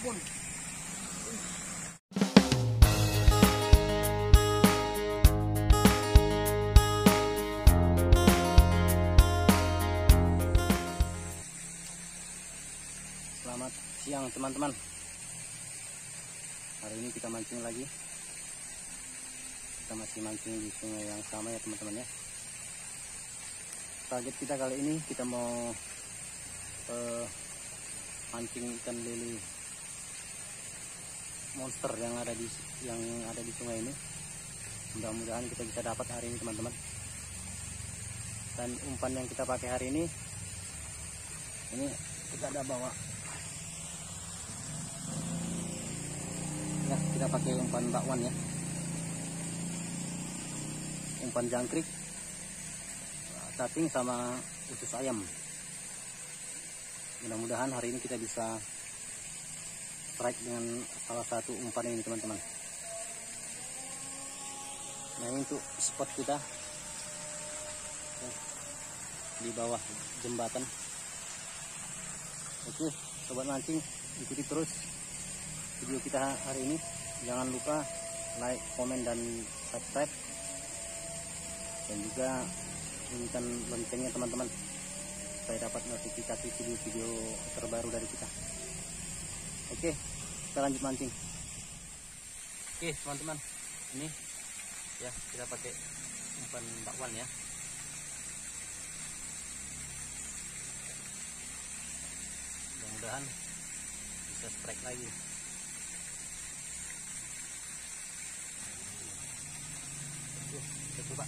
babon. Selamat siang teman-teman. Hari ini kita mancing lagi. Kita masih mancing di sungai yang sama ya teman-teman ya. Target kita kali ini kita mau mancing ikan lele monster yang ada di sungai ini. Mudah-mudahan kita bisa dapat hari ini teman-teman. Dan umpan yang kita pakai hari ini kita ada bawa. Ya, kita pakai umpan bakwan ya. Umpan jangkrik, cacing sama usus ayam. Mudah-mudahan hari ini kita bisa strike dengan salah satu umpan ini teman-teman. Nah, ini untuk spot kita di bawah jembatan. Oke, sobat mancing, ikuti terus video kita hari ini. Jangan lupa like, komen, dan subscribe, dan juga bunyikan loncengnya teman-teman supaya dapat notifikasi video-video terbaru dari kita. Oke, kita lanjut mancing. Oke teman-teman, ini ya kita pakai umpan bakwan ya. Mudah-mudahan bisa strike lagi. Kita coba.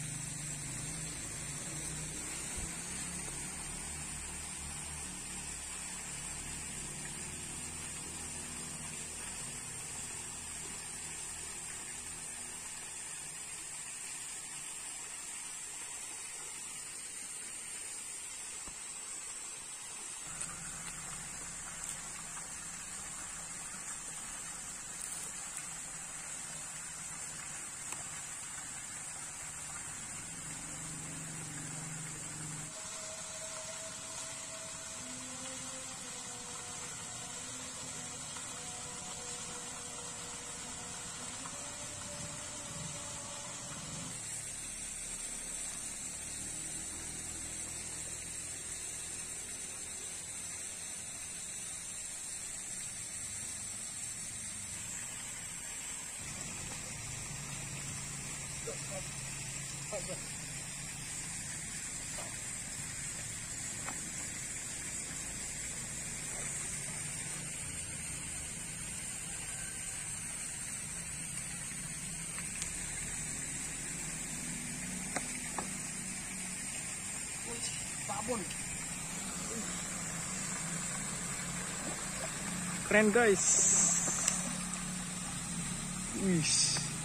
Babon. Keren guys. Wih.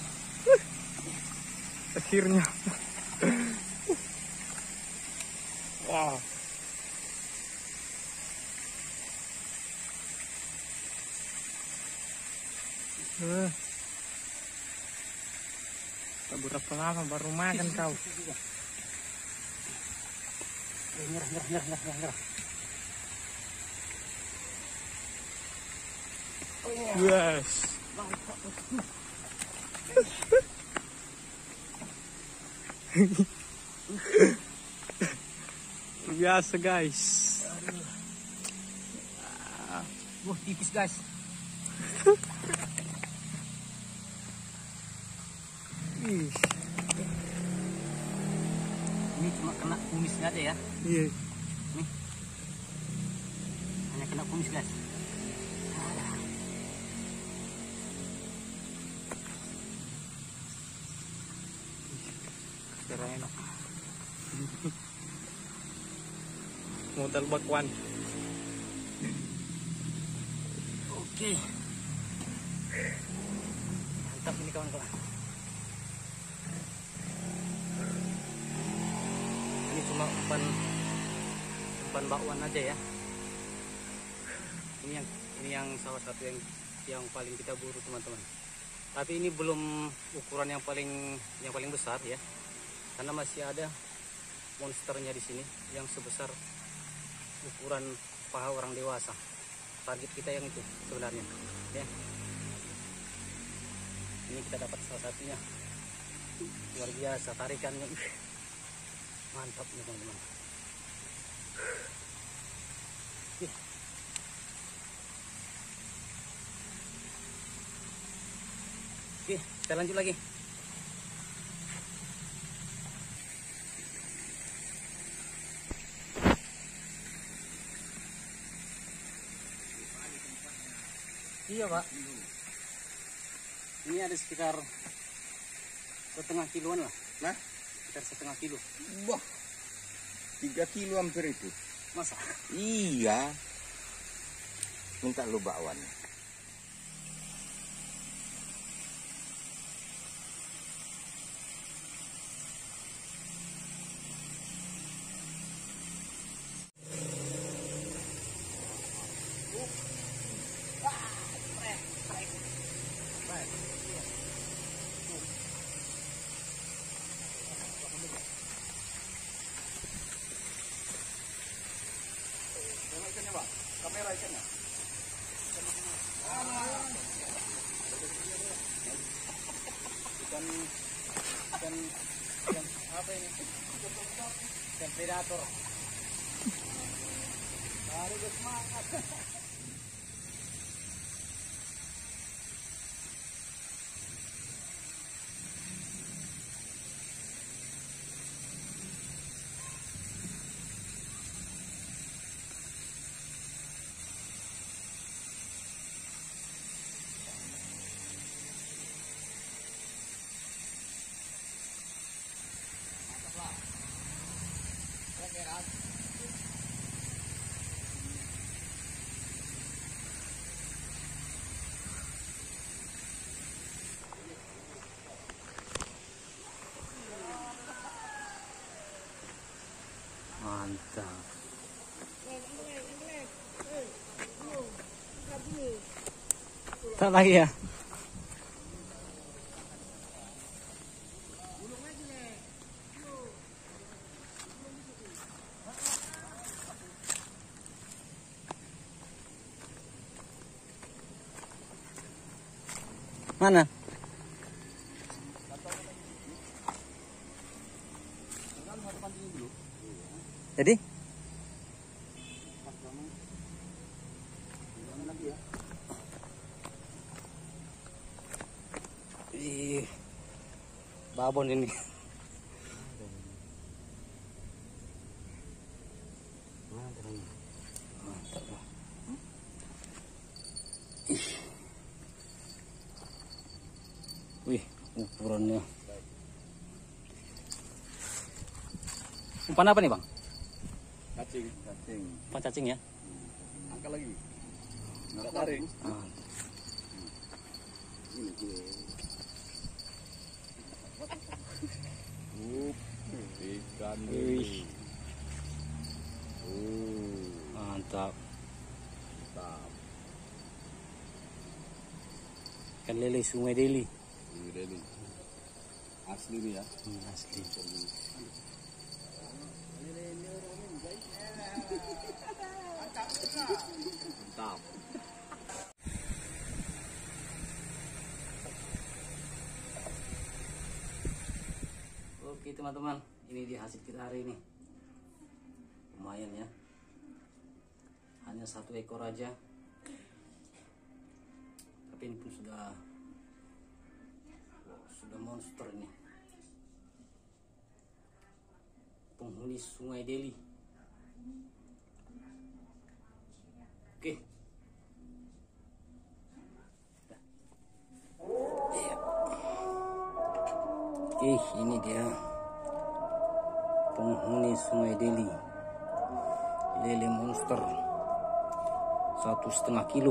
Akhirnya. Wow. Berapa lama baru makan kau? Nyerah. Yes. Biasa guys. Tipis guys. Ini cuma kena kumisnya aja ya. Iya. Nih. Hanya kena kumis guys. Keren. Modal bakwan. Oke. Mantap ini kawan-kawan. Ini cuma umpan bakwan aja ya. Ini yang salah satu yang paling kita buru teman-teman. Tapi ini belum ukuran yang paling besar ya. Karena masih ada monsternya di sini yang sebesar ukuran paha orang dewasa. target kita yang itu sebenarnya. Ya, ini kita dapat salah satunya. Luar biasa tarikannya. Mantap nih teman-teman. Oke, kita lanjut lagi. Iya Pak, ini ada sekitar setengah kiloan lah. Nah, Sekitar setengah kilo. wah, 3 kilo hampir itu. Masa? Iya. Minta lu bakwan. Kamera ikannya. Ikan apa ini? Ikan predator. Baru semangat. Mantap. Tak lagi ya? Mana? Jadi? Ih, babon ini. Mantap. Wih, ukurannya. Umpan apa nih Bang? Cacing, cacing. Umpan cacing ya? Angkat lagi. Nggak tarik. Ah. Ini dia. Ikan Wih. mantap. Mantap. Ikan lele Sungai Deli. Ini Deli. Asli nih ya. Asli. Mantap. Oke teman-teman, ini dia hasil kita hari ini. Lumayan ya. Hanya 1 ekor aja. Tapi ini pun sudah monster ini. Penghuni Sungai Deli. Oke. Ini dia penghuni Sungai Deli, lele monster 1,5 kilo.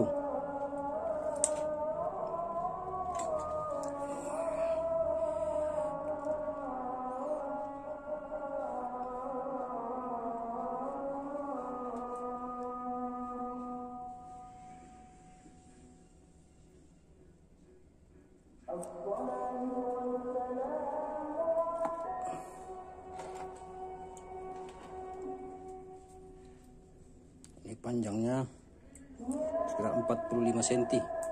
Ini panjangnya sekitar 45 cm.